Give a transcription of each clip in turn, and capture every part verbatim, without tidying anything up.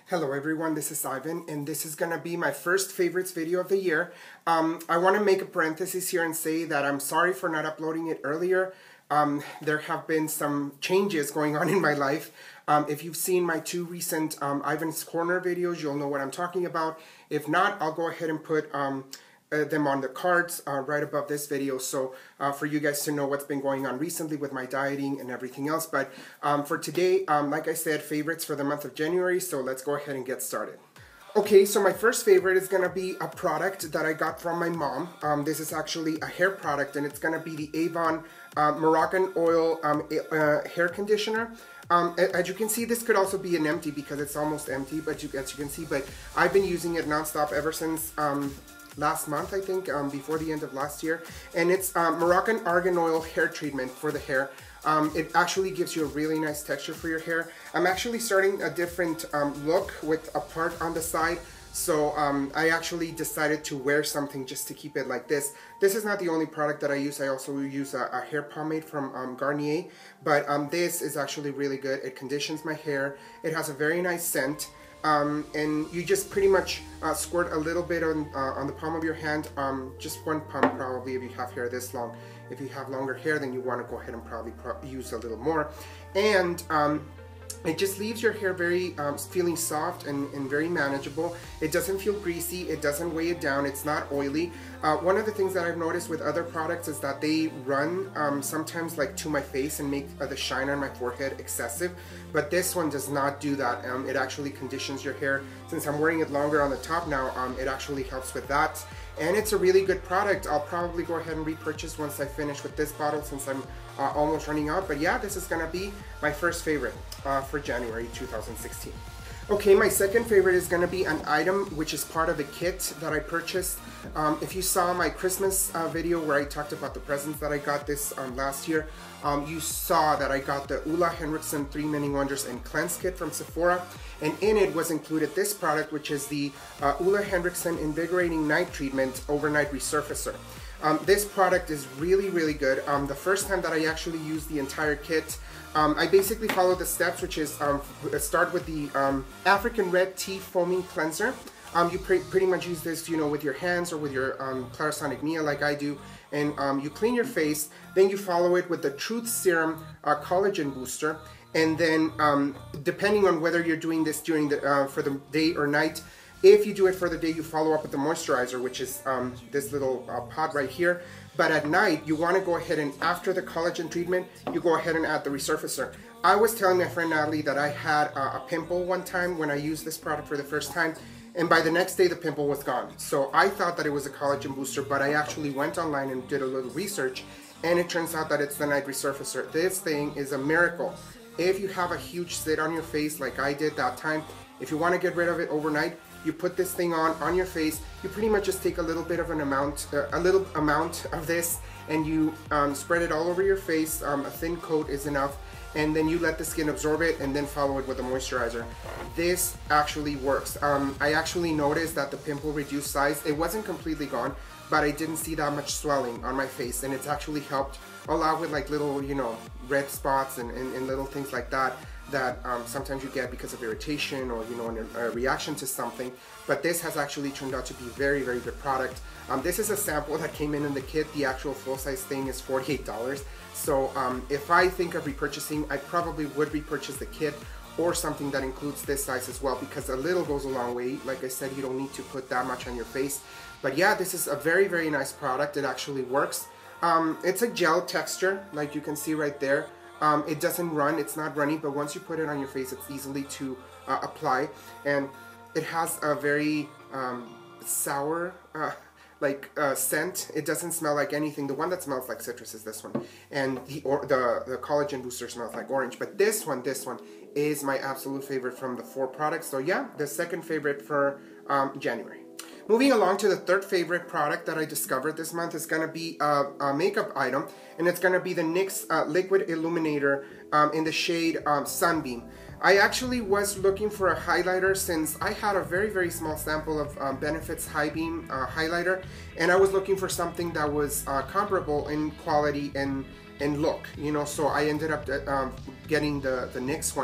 Hello everyone, this is Ivan, and this is going to be my first favorites video of the year. Um, I want to make a parenthesis here and say that I'm sorry for not uploading it earlier. Um, there have been some changes going on in my life. Um, if you've seen my two recent um, Ivan's Corner videos, you'll know what I'm talking about. If not, I'll go ahead and put um, uh, them on the cards uh, right above this video, so uh, for you guys to know what's been going on recently with my dieting and everything else. But um, for today, um, like I said, favorites for the month of January, so let's go ahead and get started. Okay, so my first favorite is going to be a product that I got from my mom. Um, this is actually a hair product, and it's going to be the Avon uh, Moroccan Oil um, uh, Hair Conditioner. Um, as you can see, this could also be an empty because it's almost empty, but you, as you can see, but I've been using it nonstop ever since um, last month, I think, um, before the end of last year. And it's um, Moroccan Argan Oil Hair Treatment for the hair. Um, it actually gives you a really nice texture for your hair. I'm actually starting a different um, look with a part on the side. So um, I actually decided to wear something just to keep it like this. This is not the only product that I use. I also use a, a hair pomade from um, Garnier. But um, this is actually really good. It conditions my hair. It has a very nice scent. Um, and you just pretty much uh, squirt a little bit on, uh, on the palm of your hand. Um, just one pump probably if you have hair this long. If you have longer hair, then you want to go ahead and probably pro use a little more. And um, it just leaves your hair very um, feeling soft and, and very manageable. It doesn't feel greasy. It doesn't weigh it down. It's not oily. Uh, one of the things that I've noticed with other products is that they run um, sometimes like to my face and make uh, the shine on my forehead excessive. But this one does not do that. Um, it actually conditions your hair. Since I'm wearing it longer on the top now, um, it actually helps with that. And it's a really good product. I'll probably go ahead and repurchase once I finish with this bottle since I'm uh, almost running out. But yeah, this is gonna be my first favorite uh, for January two thousand sixteen. Okay, my second favorite is gonna be an item which is part of a kit that I purchased. Um, if you saw my Christmas uh, video where I talked about the presents that I got this um, last year, um, you saw that I got the Ole Henriksen three Mini Wonders and Cleanse Kit from Sephora. And in it was included this product, which is the uh, Ole Henriksen Invigorating Night Treatment Overnight Resurfacer. Um, this product is really, really good. Um, the first time that I actually used the entire kit, um, I basically followed the steps, which is um, start with the um, African Red Tea Foaming Cleanser. Um, you pre pretty much use this, you know, with your hands or with your um, Clarisonic Mia like I do, and um, you clean your face. Then you follow it with the Truth Serum uh, Collagen Booster. And then, um, depending on whether you're doing this during the uh, for the day or night, if you do it for the day, you follow up with the moisturizer, which is um, this little uh, pod right here. But at night, you want to go ahead and after the collagen treatment, you go ahead and add the resurfacer. I was telling my friend Natalie that I had uh, a pimple one time when I used this product for the first time, and by the next day, the pimple was gone. So I thought that it was a collagen booster, but I actually went online and did a little research, and it turns out that it's the night resurfacer. This thing is a miracle. If you have a huge zit on your face like I did that time, if you want to get rid of it overnight, you put this thing on on your face. You pretty much just take a little bit of an amount, uh, a little amount of this, and you um, spread it all over your face. Um, a thin coat is enough, and then you let the skin absorb it, and then follow it with a moisturizer. This actually works. Um, I actually noticed that the pimple reduced size. It wasn't completely gone, but I didn't see that much swelling on my face, and it's actually helped a lot with like little, you know, red spots and, and, and little things like that that um, sometimes you get because of irritation or, you know, a reaction to something. But this has actually turned out to be a very, very good product. Um, this is a sample that came in in the kit. The actual full-size thing is forty-eight dollars. So um, if I think of repurchasing, I probably would repurchase the kit or something that includes this size as well, because a little goes a long way. Like I said, you don't need to put that much on your face. But yeah, this is a very, very nice product. It actually works. Um, it's a gel texture, like you can see right there. Um, it doesn't run, it's not runny, but once you put it on your face, it's easily to uh, apply. And it has a very um, sour, uh, like uh, scent. It doesn't smell like anything. The one that smells like citrus is this one. And the, or, the, the collagen booster smells like orange. But this one, this one is my absolute favorite from the four products. So yeah, the second favorite for um, January. Moving along to the third favorite product that I discovered this month is going to be a, a makeup item, and it's going to be the N Y X uh, Liquid Illuminator um, in the shade um, Sunbeam. I actually was looking for a highlighter since I had a very, very small sample of um, Benefit's High Beam uh, highlighter, and I was looking for something that was uh, comparable in quality and, and look, you know, so I ended up uh, um, getting the, the N Y X one.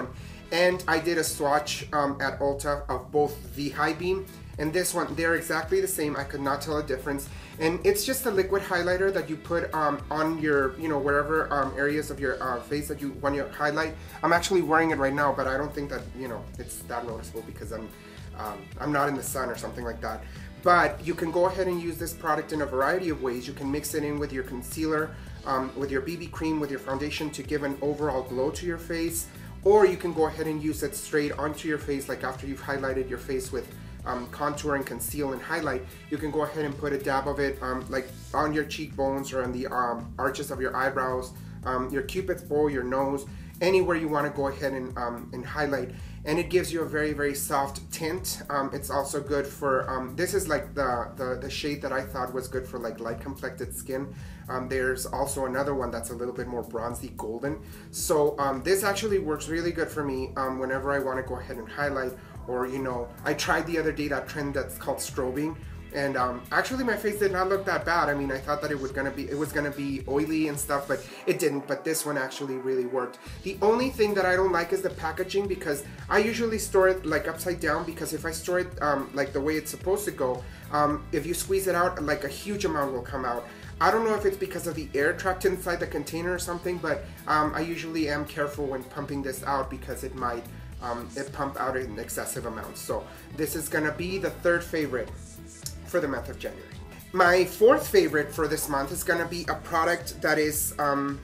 And I did a swatch um, at Ulta of both the High Beam and this one. They're exactly the same. I could not tell a difference. And it's just a liquid highlighter that you put um, on your, you know, wherever um, areas of your uh, face that you want to highlight. I'm actually wearing it right now, but I don't think that, you know, it's that noticeable because I'm, um, I'm not in the sun or something like that. But you can go ahead and use this product in a variety of ways. You can mix it in with your concealer, um, with your B B cream, with your foundation to give an overall glow to your face. Or you can go ahead and use it straight onto your face, like after you've highlighted your face with um, contour and conceal and highlight. You can go ahead and put a dab of it um, like on your cheekbones or on the um, arches of your eyebrows, um, your cupid's bow, your nose, anywhere you want to go ahead and, um, and highlight. And it gives you a very, very soft tint. Um, it's also good for, um, this is like the, the, the shade that I thought was good for like light complected skin. Um, there's also another one that's a little bit more bronzy golden. So um, this actually works really good for me um, whenever I want to go ahead and highlight, or, you know, I tried the other day that trend that's called strobing. And um, actually my face did not look that bad. I mean, I thought that it was gonna be it was gonna be oily and stuff, but it didn't. But this one actually really worked. The only thing that I don't like is the packaging, because I usually store it like upside down, because if I store it um, like the way it's supposed to go, um, if you squeeze it out, like a huge amount will come out. I don't know if it's because of the air trapped inside the container or something, but um, I usually am careful when pumping this out because it might um, it pump out in excessive amounts. So this is gonna be the third favorite for the month of January. My fourth favorite for this month is gonna be a product that is, um,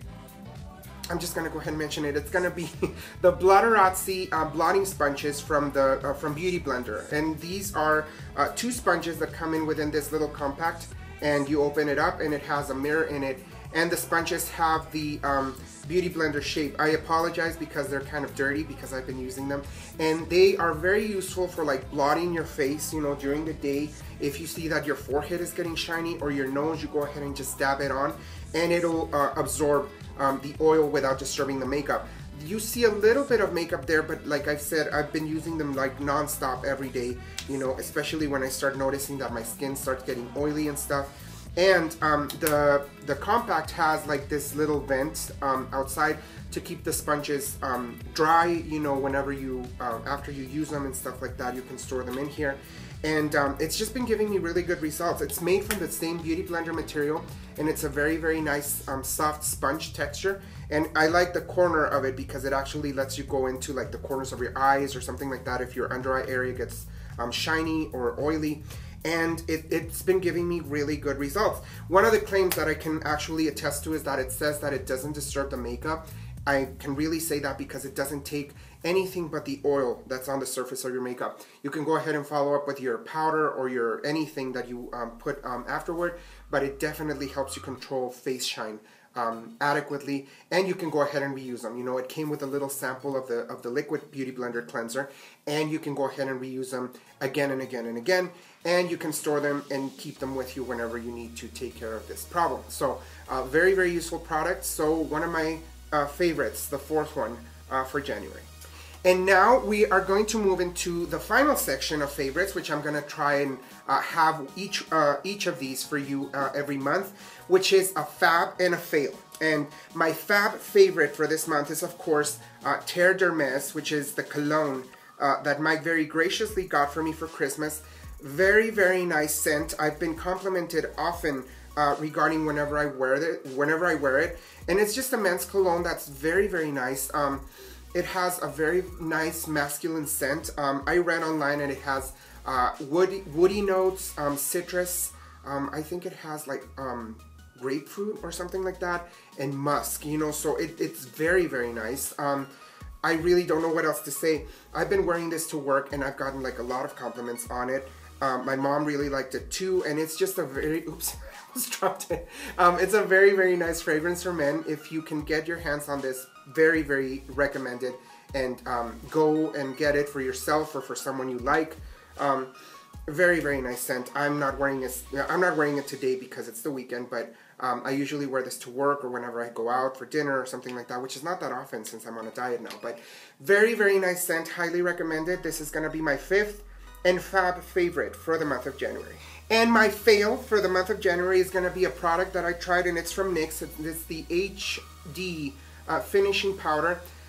I'm just gonna go ahead and mention it. It's gonna be the Blotterazzi uh, blotting sponges from the uh, from Beauty Blender, and these are uh, two sponges that come in within this little compact, and you open it up and it has a mirror in it, and the sponges have the um, Beauty Blender shape. I apologize because they're kind of dirty because I've been using them, and they are very useful for like blotting your face, you know, during the day. If you see that your forehead is getting shiny or your nose, you go ahead and just dab it on, and it'll uh, absorb um, the oil without disturbing the makeup. You see a little bit of makeup there, but like I've said, I've been using them like non-stop every day, you know, especially when I start noticing that my skin starts getting oily and stuff. And um, the the compact has like this little vent um, outside to keep the sponges um, dry, you know, whenever you, uh, after you use them and stuff like that, you can store them in here. And um, it's just been giving me really good results. It's made from the same Beauty Blender material, and it's a very, very nice um, soft sponge texture. And I like the corner of it because it actually lets you go into like the corners of your eyes or something like that if your under eye area gets um, shiny or oily. And it, it's been giving me really good results. One of the claims that I can actually attest to is that it says that it doesn't disturb the makeup. I can really say that because it doesn't take anything but the oil that's on the surface of your makeup. You can go ahead and follow up with your powder or your anything that you um, put um, afterward, but it definitely helps you control face shine um, adequately, and you can go ahead and reuse them. You know, it came with a little sample of the of the liquid Beauty Blender cleanser, and you can go ahead and reuse them again and again and again, and you can store them and keep them with you whenever you need to take care of this problem. So uh, very, very useful product. So one of my uh, favorites, the fourth one uh, for January. And now we are going to move into the final section of favorites, which I'm going to try and uh, have each uh, each of these for you uh, every month, which is a fab and a fail. And my fab favorite for this month is, of course, uh, Terre d'Hermès, which is the cologne uh, that Mike very graciously got for me for Christmas. Very, very nice scent. I've been complimented often uh, regarding whenever I wear it, whenever I wear it, and it's just a men's cologne that's very, very nice. Um, It has a very nice masculine scent. Um, I read online and it has uh, woody, woody notes, um, citrus. Um, I think it has like um, grapefruit or something like that, and musk. You know, so it, it's very, very nice. Um, I really don't know what else to say. I've been wearing this to work and I've gotten like a lot of compliments on it. Um, my mom really liked it too, and it's just a very, oops, I almost dropped it. Um, it's a very, very nice fragrance for men. If you can get your hands on this, very, very recommended, and um, go and get it for yourself or for someone you like. Um, very, very nice scent. I'm not wearing this, I'm not wearing it today because it's the weekend, but um, I usually wear this to work or whenever I go out for dinner or something like that, which is not that often since I'm on a diet now, but very, very nice scent, highly recommended. This is gonna be my fifth and fab favorite for the month of January. And my fail for the month of January is going to be a product that I tried, and it's from NYX. It's the H D uh, finishing powder.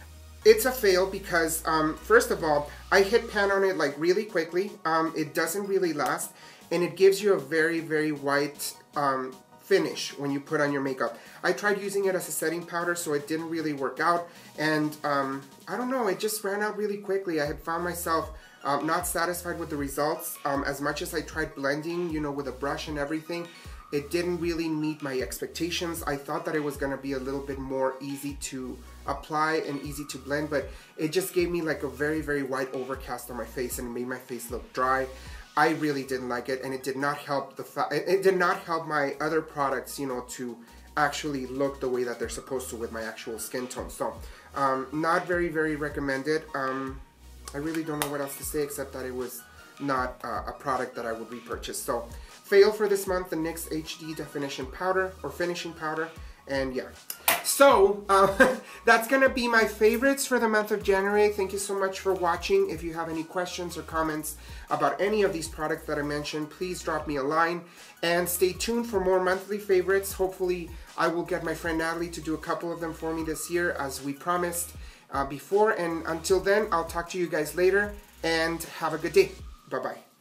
it's a fail because, um, first of all, I hit pan on it like really quickly. Um, it doesn't really last, and it gives you a very, very white um, finish when you put on your makeup. I tried using it as a setting powder, so it didn't really work out, and um, I don't know, it just ran out really quickly. I had found myself um, not satisfied with the results. Um, as much as I tried blending, you know, with a brush and everything, it didn't really meet my expectations. I thought that it was gonna be a little bit more easy to apply and easy to blend, but it just gave me like a very, very white overcast on my face, and it made my face look dry. I really didn't like it, and it did not help the fa it, it did not help my other products, you know, to actually look the way that they're supposed to with my actual skin tone. So, um, not very, very recommended. Um, I really don't know what else to say except that it was not uh, a product that I would repurchase. So, fail for this month, the NYX H D Definition Powder, or Finishing Powder, and yeah. So, uh, that's going to be my favorites for the month of January. Thank you so much for watching. If you have any questions or comments about any of these products that I mentioned, please drop me a line. And stay tuned for more monthly favorites. Hopefully, I will get my friend Natalie to do a couple of them for me this year, as we promised uh, before. And until then, I'll talk to you guys later, and have a good day. Bye-bye.